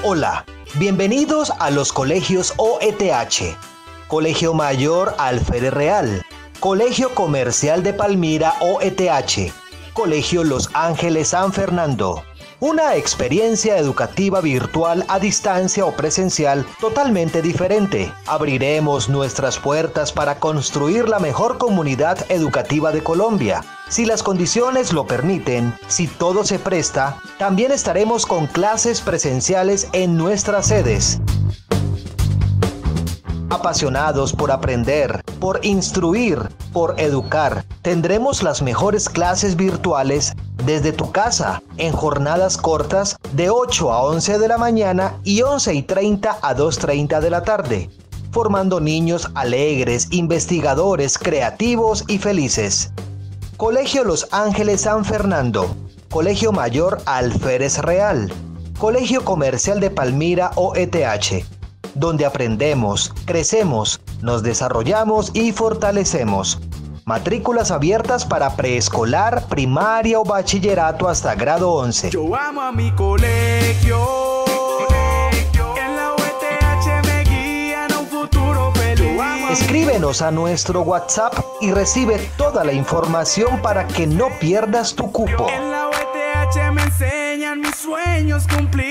Hola, bienvenidos a los colegios OETH, Colegio Mayor Alférez Real, Colegio Comercial de Palmira OETH, Colegio Los Ángeles San Fernando. Una experiencia educativa virtual a distancia o presencial totalmente diferente. Abriremos nuestras puertas para construir la mejor comunidad educativa de Colombia. Si las condiciones lo permiten, si todo se presta, también estaremos con clases presenciales en nuestras sedes. Apasionados por aprender, por instruir, por educar, tendremos las mejores clases virtuales desde tu casa, en jornadas cortas de 8 a 11 de la mañana y 11:30 a 2:30 de la tarde, formando niños alegres, investigadores, creativos y felices. Colegio Los Ángeles San Fernando, Colegio Mayor Alférez Real, Colegio Comercial de Palmira OETH, donde aprendemos, crecemos, nos desarrollamos y fortalecemos. Matrículas abiertas para preescolar, primaria o bachillerato hasta grado 11. Yo amo a mi colegio. En la UETH me guían a un futuro feliz. Escríbenos a nuestro WhatsApp y recibe toda la información para que no pierdas tu cupo. En la UETH me enseñan mis sueños cumplir.